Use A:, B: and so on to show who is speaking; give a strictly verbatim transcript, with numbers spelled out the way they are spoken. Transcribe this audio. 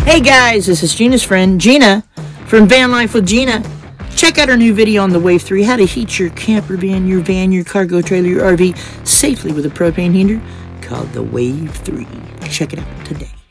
A: Hey guys, this is Gina's friend, Gina, from Van Life with Gina. Check out our new video on the Wave three, how to heat your camper van, your van, your cargo trailer, your R V safely with a propane heater called the Wave three. Check it out today.